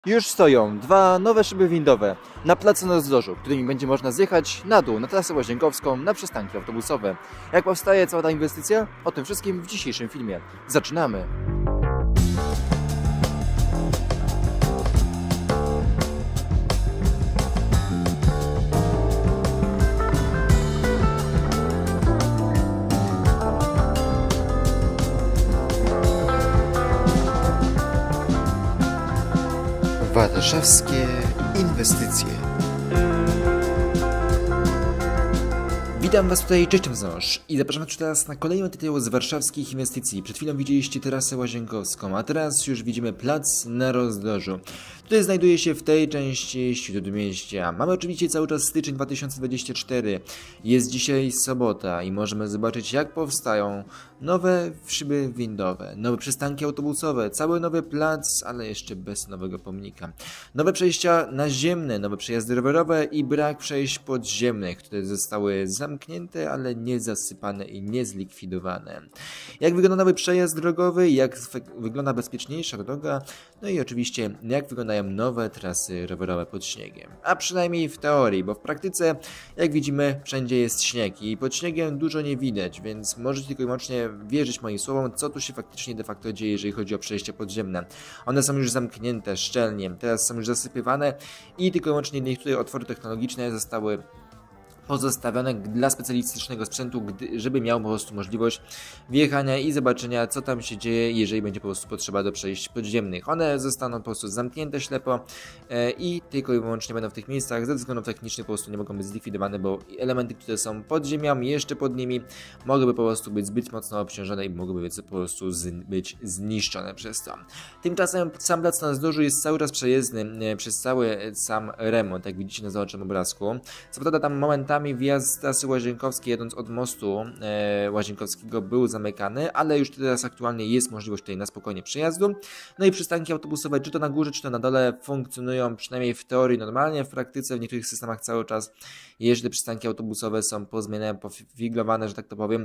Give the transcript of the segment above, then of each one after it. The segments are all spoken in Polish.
Już stoją dwa nowe szyby windowe na placu na rozdrożu, którymi będzie można zjechać na dół na trasę łazienkowską na przystanki autobusowe. Jak powstaje cała ta inwestycja? O tym wszystkim w dzisiejszym filmie. Zaczynamy! Warszawskie inwestycje. Witam Was tutaj, cześć Wznosz i zapraszam Was teraz na kolejny tytuł z warszawskich inwestycji. Przed chwilą widzieliście trasę łazienkowską, a teraz już widzimy plac na rozdrożu. Tutaj znajduje się w tej części Śródmieścia. Mamy oczywiście cały czas styczeń 2024. Jest dzisiaj sobota i możemy zobaczyć, jak powstają nowe szyby windowe, nowe przystanki autobusowe, cały nowy plac, ale jeszcze bez nowego pomnika. Nowe przejścia naziemne, nowe przejazdy rowerowe i brak przejść podziemnych, które zostały zamknięte, ale nie zasypane i nie zlikwidowane. Jak wygląda nowy przejazd drogowy, jak wygląda bezpieczniejsza droga, no i oczywiście jak wyglądają nowe trasy rowerowe pod śniegiem. A przynajmniej w teorii, bo w praktyce, jak widzimy, wszędzie jest śnieg i pod śniegiem dużo nie widać, więc możecie tylko i wyłącznie wierzyć moim słowom, co tu się faktycznie de facto dzieje, jeżeli chodzi o przejścia podziemne. One są już zamknięte szczelnie, teraz są już zasypywane i tylko i wyłącznie niektóre otwory technologiczne zostały pozostawione dla specjalistycznego sprzętu, żeby miał po prostu możliwość wjechania i zobaczenia, co tam się dzieje, jeżeli będzie po prostu potrzeba do przejść podziemnych. One zostaną po prostu zamknięte ślepo i tylko i wyłącznie będą w tych miejscach ze względów technicznych po prostu nie mogą być zlikwidowane, bo elementy, które są pod ziemią, jeszcze pod nimi, mogłyby po prostu być zbyt mocno obciążone i mogłyby po prostu być zniszczone przez to. Tymczasem sam plac na rozdrożu jest cały czas przejezdny przez cały sam remont, jak widzicie na zaocznym obrazku. Co prawda tam momentami wjazd z trasy łazienkowskiej jadąc od mostu łazienkowskiego był zamykany, ale już teraz aktualnie jest możliwość tutaj na spokojnie przejazdu. No i przystanki autobusowe, czy to na górze, czy to na dole, funkcjonują przynajmniej w teorii normalnie, w praktyce w niektórych systemach cały czas jeszcze przystanki autobusowe są pozmieniane, pofiglowane, że tak to powiem.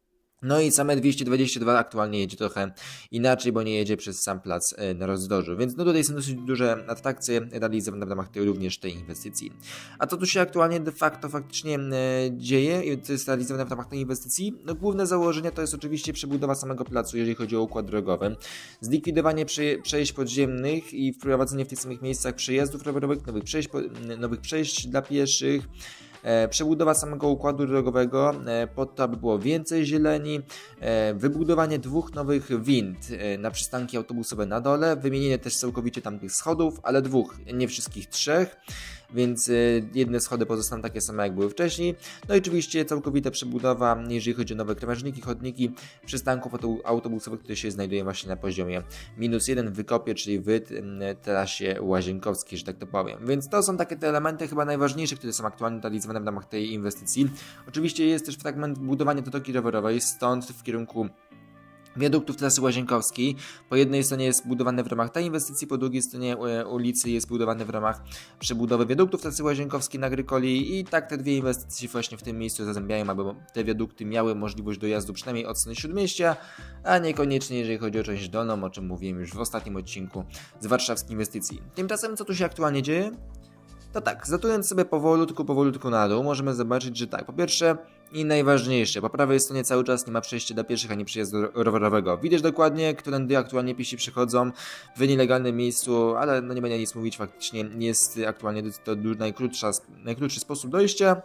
No i same 222 aktualnie jedzie trochę inaczej, bo nie jedzie przez sam plac na rozdrożu. Więc no tutaj są dosyć duże atrakcje realizowane w ramach również tej inwestycji. A co tu się aktualnie de facto faktycznie dzieje i co jest realizowane w ramach tej inwestycji? No główne założenie to jest oczywiście przebudowa samego placu, jeżeli chodzi o układ drogowy. Zlikwidowanie przejść podziemnych i wprowadzenie w tych samych miejscach przejazdów rowerowych, nowych przejść dla pieszych. Przebudowa samego układu drogowego po to, aby było więcej zieleni, wybudowanie dwóch nowych wind na przystanki autobusowe na dole, wymienienie też całkowicie tamtych schodów, ale dwóch, nie wszystkich trzech, więc jedne schody pozostaną takie same jak były wcześniej. No i oczywiście całkowita przebudowa, jeżeli chodzi o nowe krawężniki, chodniki przystanków autobusowych, które się znajdują właśnie na poziomie -1 w wykopie, czyli w trasie łazienkowskiej, że tak to powiem. Więc to są takie te elementy chyba najważniejsze, które są aktualnie realizowane w ramach tej inwestycji. Oczywiście jest też fragment budowania zatoki rowerowej, stąd w kierunku wiaduktów trasy łazienkowskiej. Po jednej stronie jest budowany w ramach tej inwestycji, po drugiej stronie ulicy jest budowany w ramach przebudowy wiaduktów trasy łazienkowskiej na Grykoli i tak te dwie inwestycje właśnie w tym miejscu zazębiają, aby te wiadukty miały możliwość dojazdu przynajmniej od strony Śródmieścia, a niekoniecznie jeżeli chodzi o część dolną, o czym mówiłem już w ostatnim odcinku z warszawskich inwestycji. Tymczasem co tu się aktualnie dzieje? To tak, zatując sobie powolutku na dół, możemy zobaczyć, że tak, po pierwsze i najważniejsze, po prawej stronie cały czas nie ma przejścia dla pieszych ani przejazdu rowerowego. Widać dokładnie, którędy aktualnie piesi przychodzą w nielegalnym miejscu, ale no nie będę nic mówić, faktycznie jest aktualnie to najkrótszy sposób dojścia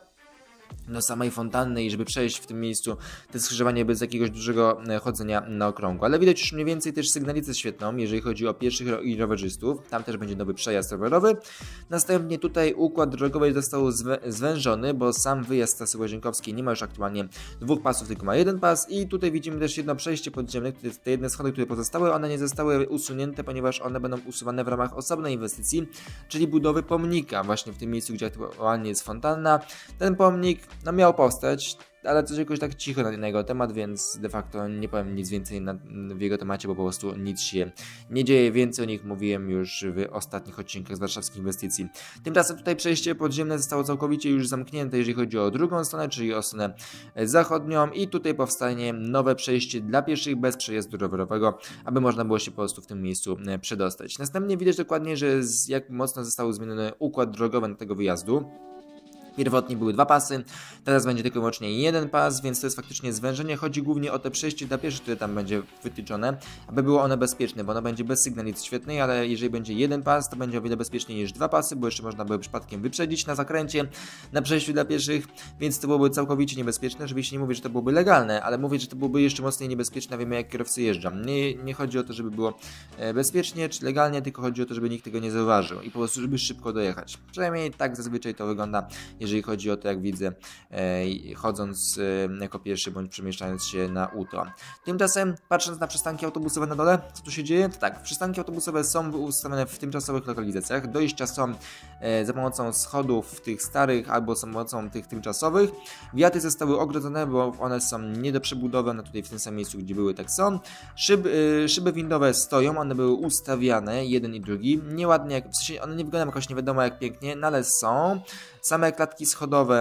do samej fontanny i żeby przejść w tym miejscu to skrzyżowanie bez jakiegoś dużego chodzenia na okrągło. Ale widać już mniej więcej też sygnalizację świetną, jeżeli chodzi o pieszych i rowerzystów. Tam też będzie nowy przejazd rowerowy. Następnie tutaj układ drogowy został zwężony, bo sam wyjazd z trasy łazienkowskiej nie ma już aktualnie dwóch pasów, tylko ma jeden pas i tutaj widzimy też jedno przejście podziemne, te jedne schody, które pozostały, one nie zostały usunięte, ponieważ one będą usuwane w ramach osobnej inwestycji, czyli budowy pomnika właśnie w tym miejscu, gdzie aktualnie jest fontanna. Ten pomnik no miał powstać, ale coś jakoś tak cicho na jego temat, więc de facto nie powiem nic więcej w jego temacie, bo po prostu nic się nie dzieje. Więcej o nich mówiłem już w ostatnich odcinkach z warszawskich inwestycji. Tymczasem tutaj przejście podziemne zostało całkowicie już zamknięte, jeżeli chodzi o drugą stronę, czyli o stronę zachodnią i tutaj powstanie nowe przejście dla pieszych bez przejazdu rowerowego, aby można było się po prostu w tym miejscu przedostać. Następnie widać dokładnie, że jak mocno został zmieniony układ drogowy na tego wyjazdu. Pierwotnie były 2 pasy, teraz będzie tylko i wyłącznie 1 pas, więc to jest faktycznie zwężenie. Chodzi głównie o te przejście dla pieszych, które tam będzie wytyczone, aby było one bezpieczne, bo ono będzie bez sygnalizacji świetnej, ale jeżeli będzie 1 pas, to będzie o wiele bezpieczniej niż 2 pasy, bo jeszcze można by przypadkiem wyprzedzić na zakręcie, na przejściu dla pieszych, więc to byłoby całkowicie niebezpieczne. Oczywiście nie mówię, że to byłoby legalne, ale mówię, że to byłoby jeszcze mocniej niebezpieczne, wiemy jak kierowcy jeżdżą. Nie chodzi o to, żeby było bezpiecznie czy legalnie, tylko chodzi o to, żeby nikt tego nie zauważył i po prostu, żeby szybko dojechać. Przynajmniej tak zazwyczaj to wygląda, jeżeli chodzi o to, jak widzę, chodząc jako pieszy bądź przemieszczając się na UTO. Tymczasem, patrząc na przystanki autobusowe na dole, co tu się dzieje? To tak, przystanki autobusowe są ustawione w tymczasowych lokalizacjach. Dojścia są za pomocą schodów tych starych albo za pomocą tych tymczasowych. Wiaty zostały ogrodzone, bo one są nie do przebudowy, one tutaj w tym samym miejscu, gdzie były, tak są. Szyby windowe stoją, one były ustawiane, jeden i drugi. Nieładnie, w sensie one nie wyglądają jakoś nie wiadomo jak pięknie, no ale są. Same klatki schodowe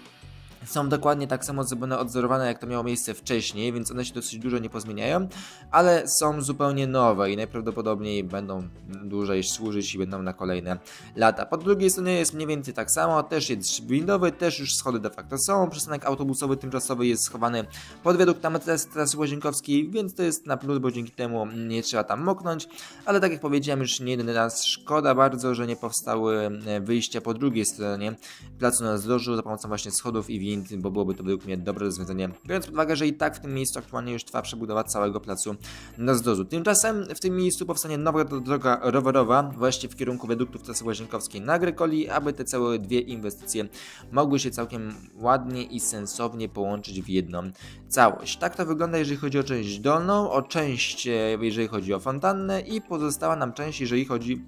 są dokładnie tak samo zrobione, odzorowane jak to miało miejsce wcześniej, więc one się dosyć dużo nie pozmieniają, ale są zupełnie nowe i najprawdopodobniej będą dłużej służyć i będą na kolejne lata. Po drugiej stronie jest mniej więcej tak samo, też jest szyb windowy, też już schody de facto są, przystanek autobusowy tymczasowy jest schowany pod wiadukt na trasy Łazienkowskiej, więc to jest na plus, bo dzięki temu nie trzeba tam moknąć, ale tak jak powiedziałem już nie jeden raz, szkoda bardzo, że nie powstały wyjścia po drugiej stronie placu na rozdrożu za pomocą właśnie schodów i window, bo byłoby to według mnie dobre rozwiązanie, biorąc pod uwagę, że i tak w tym miejscu aktualnie już trwa przebudowa całego placu na rozdrożu. Tymczasem w tym miejscu powstanie nowa droga rowerowa właśnie w kierunku wiaduktów trasy Łazienkowskiej na Grykoli, aby te całe dwie inwestycje mogły się całkiem ładnie i sensownie połączyć w jedną całość. Tak to wygląda, jeżeli chodzi o część dolną, o część, jeżeli chodzi o fontannę i pozostała nam część, jeżeli chodzi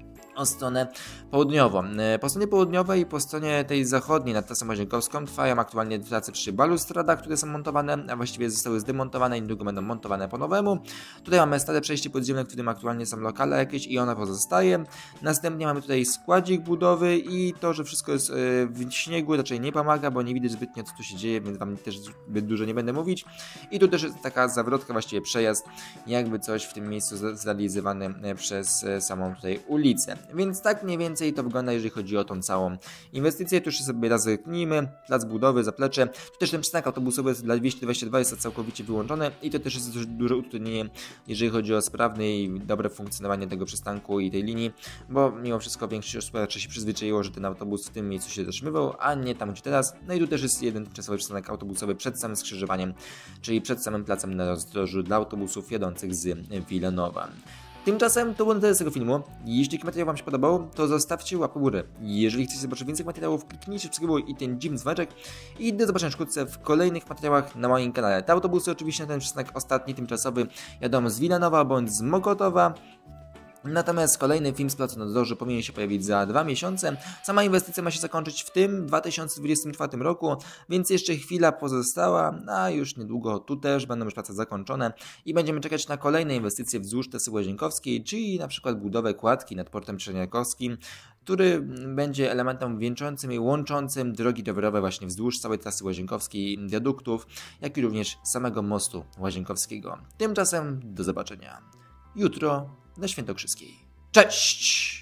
o stronę południową. Po stronie południowej i po stronie tej zachodniej nad trasą Łazienkowską trwają aktualnie prace przy balustradach, które są montowane, a właściwie zostały zdemontowane i niedługo będą montowane po nowemu. Tutaj mamy stare przejście podziemne, w którym aktualnie są lokale jakieś i ona pozostaje. Następnie mamy tutaj składzik budowy i to, że wszystko jest w śniegu, raczej nie pomaga, bo nie widać zbytnio co tu się dzieje, więc wam też zbyt dużo nie będę mówić. I tu też jest taka zawrotka, właściwie przejazd, jakby coś w tym miejscu zrealizowany przez samą tutaj ulicę. Więc tak mniej więcej to wygląda, jeżeli chodzi o tą całą inwestycję. Tu jeszcze sobie rozknijmy plac budowy, zaplecze. Tu też ten przystanek autobusowy dla 222 jest całkowicie wyłączony i to też jest dość duże utrudnienie, jeżeli chodzi o sprawne i dobre funkcjonowanie tego przystanku i tej linii, bo mimo wszystko większość osób raczej się przyzwyczaiło, że ten autobus w tym miejscu się zatrzymywał, a nie tam gdzie teraz. No i tu też jest jeden tymczasowy przystanek autobusowy przed samym skrzyżowaniem, czyli przed samym placem na rozdrożu dla autobusów jadących z Wilanowa. Tymczasem to było na tyle z tego filmu. Jeśli materiał wam się podobał, to zostawcie łapę w górę. Jeżeli chcecie zobaczyć więcej materiałów, kliknijcie subskrybuj i ten dziwny dzwoneczek. I do zobaczenia wkrótce w kolejnych materiałach na moim kanale. Te autobusy oczywiście na ten przystanek ostatni, tymczasowy, jadą z Wilanowa bądź z Mokotowa. Natomiast kolejny film z placu na rozdrożu powinien się pojawić za 2 miesiące. Sama inwestycja ma się zakończyć w tym 2024 roku, więc jeszcze chwila pozostała, a już niedługo tu też będą już prace zakończone i będziemy czekać na kolejne inwestycje wzdłuż trasy Łazienkowskiej, czyli na przykład budowę kładki nad portem Czerniakowskim, który będzie elementem wieńczącym i łączącym drogi rowerowe właśnie wzdłuż całej trasy Łazienkowskiej, wiaduktów, jak i również samego mostu Łazienkowskiego. Tymczasem do zobaczenia jutro na Świętokrzyskiej. Cześć!